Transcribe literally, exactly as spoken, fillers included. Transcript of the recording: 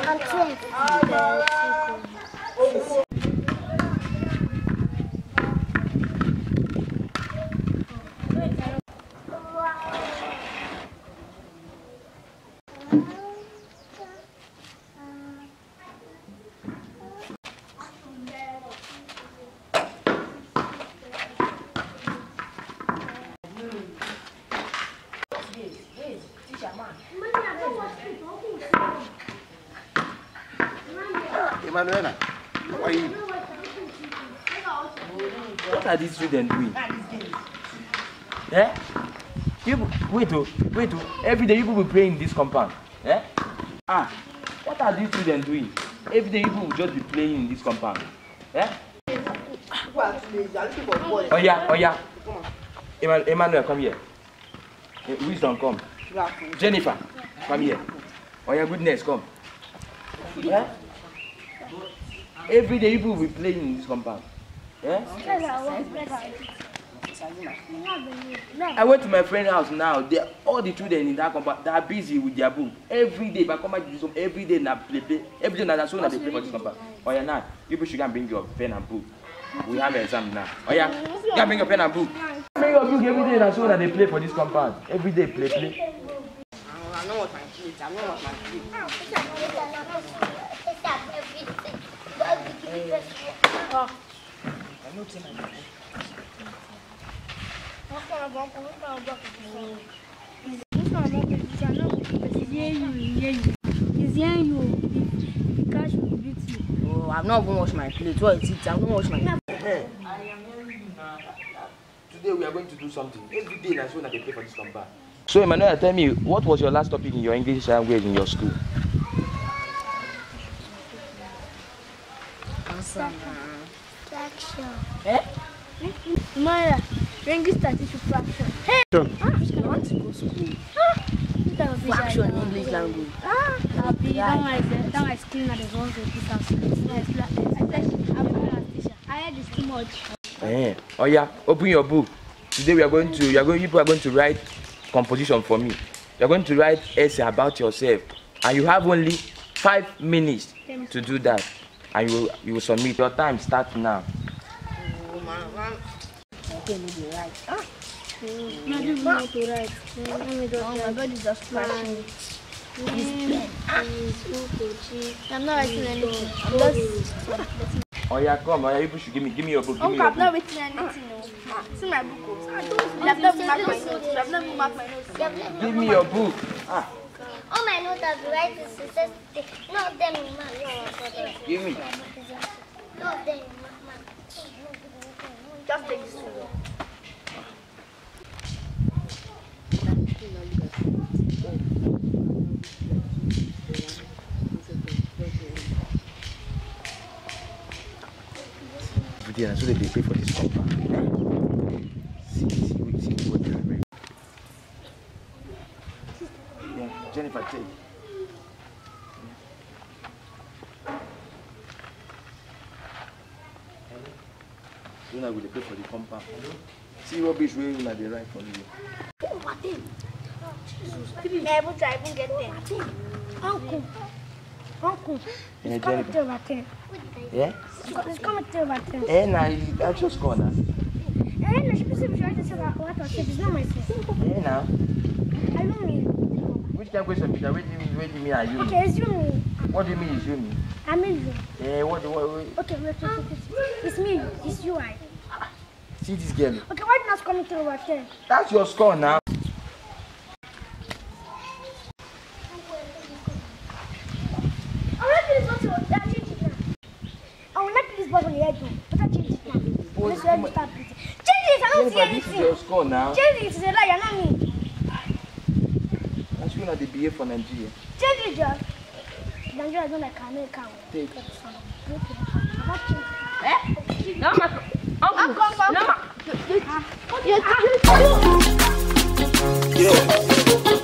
Emanuela, how are you? What are these students doing? Eh? You, wait, oh, wait, oh. Every day you people will play in this compound. Eh? Ah, what are these students doing? Every day you people will just be playing in this compound. Eh? Oh yeah, oh yeah. Emmanuel, come here. Wisdom, come. Jennifer, come here. Oh yeah, goodness, come. Yeah? Every day people will be playing in this compound. Yeah? I went to my friend's house now. They, all the children in that compound, they are busy with their book. Every day, if I come back to this home, every day now play, play. Every day now that's so that they play for this compound. Oh yeah, now people should go and bring your pen and book. We have an exam now. Oh yeah, you can bring your pen and book. Bring your book every day now so that they play for this compound. Every day play, play. I know what my kids. I know what my kids. Oh, I've not even washed my plate. What is it? I've not washed my plate. Today we are going to do something. Every day that's when they play for this compound. So Emmanuel, tell me, what was your last topic in your English language in your school? Fraction. Eh? Mara, English statistics fraction. Hey! Ah, I want to go to school. Ah! Fraction in English language. Ah! Happy, don't like don't like screaming at the wrong people. I heard it's too much. Eh. Oh yeah, open your book. Today we are going to, you are going, you people are going to write composition for me. You are going to write essay about yourself, and you have only five minutes to do that, and you will, you will submit. Your time starts now. Oh, man, man. Okay, maybe right. Ah. Mm. I don't know to write. Let me just oh, my God is just flashing. I'm not writing anything. I'm just. Oh yeah, come. Oh yeah, you people should give me, give me your book. Give Oh, me your I'm not book. writing anything. No. See my book. I don't. I've never marked my notes. I've never marked my notes. Give me your book. Ah. All my notes have been writing since not them, man. Give me. Not them, man. Just take this one. Yeah, so they pay for this compound. See, see, see, see what they are wearing. Yeah, Jennifer, take. You know, we pay for the compound. See what bitch way they right for you. Oh, what them? I'm able to even get there. Uncle. Uncle. Yeah, It's coming Jennifer. to about ten. Yeah? It's coming to about ten. Eh, nah, I just call now. Eh, no, she was trying to say what I said. It's not myself. Eh, now. I don't mean. Which kind of question is that? Wait, wait, me, are you? Okay, it's you me. What do you mean, is you me? I mean you. Eh, what, what, what? Okay, wait, wait, wait, wait. It's me. It's you, I. See this girl. Okay, why not coming to about ten? That's your score now. This is your score now. Change it, it's a lie, you're not me. That's when they behave for Nigeria. Change it, John. Nigeria is not like an account. Take. Eh? No, my uncle. No, my. Yes. Yeah.